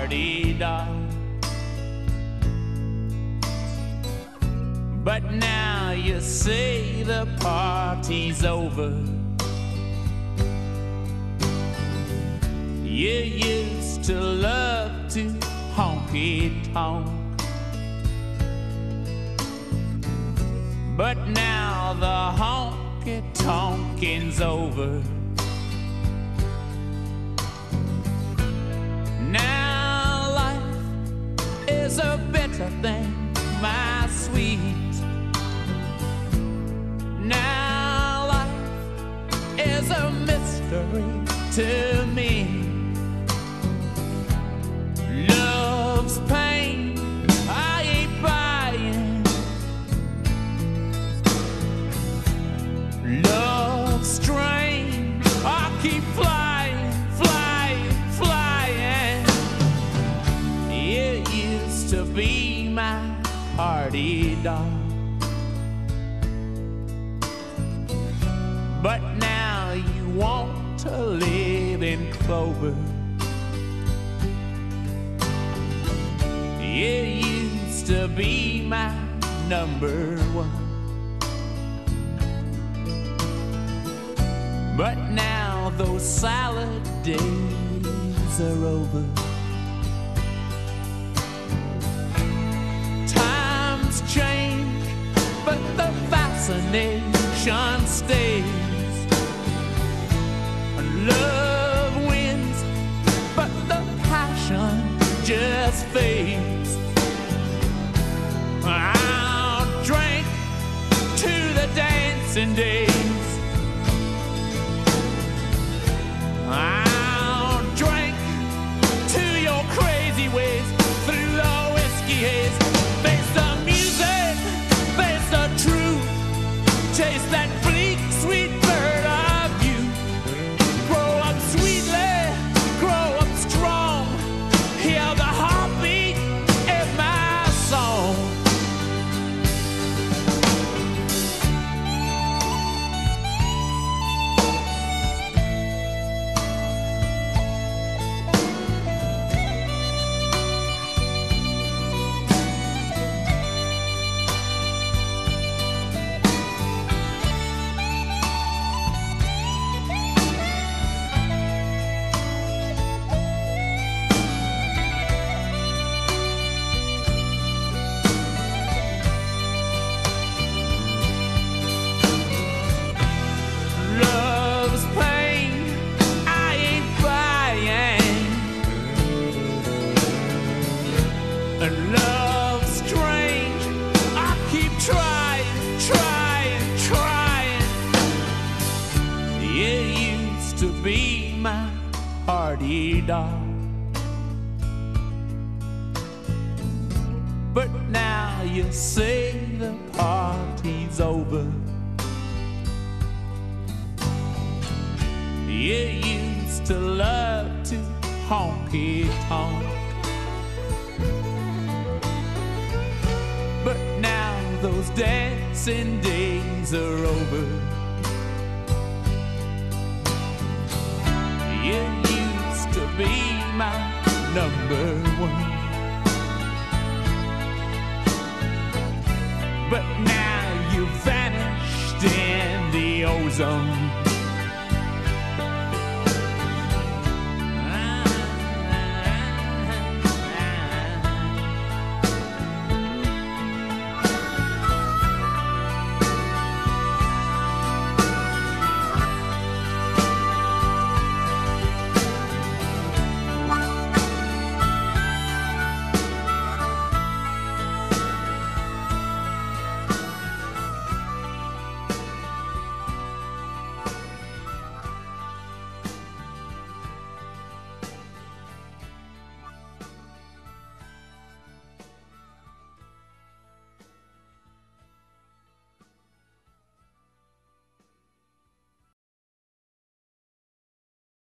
party doll. But now you say the party's over. You used to love to honky-tonk, but now the honky-tonking's over. Now life is a better thing, my sweet. Now life is a mystery to me. Love's pain, I ain't buying. Love's strain, I keep flying, flying, flying. It used to be my party doll, but now you want to live in clover. It used to be my number one, but now those salad days are over. Times change, but the fascination stays. Love wins, but the passion just fades. I'll drink to the dancing days. I'll drink to your crazy ways through the whiskey haze. Face the music, face the truth. Taste that bleak, sweet bird of you. Grow up sweetly, grow up strong. Hear the heartbeat in my song. Love's pain, I ain't buying. And love's strange, I keep trying, trying, trying. It used to be my party doll, but now you say the party's over. You used to love to honky-tonk, but now those dancing days are over. You used to be my number one, but now you vanished in the ozone.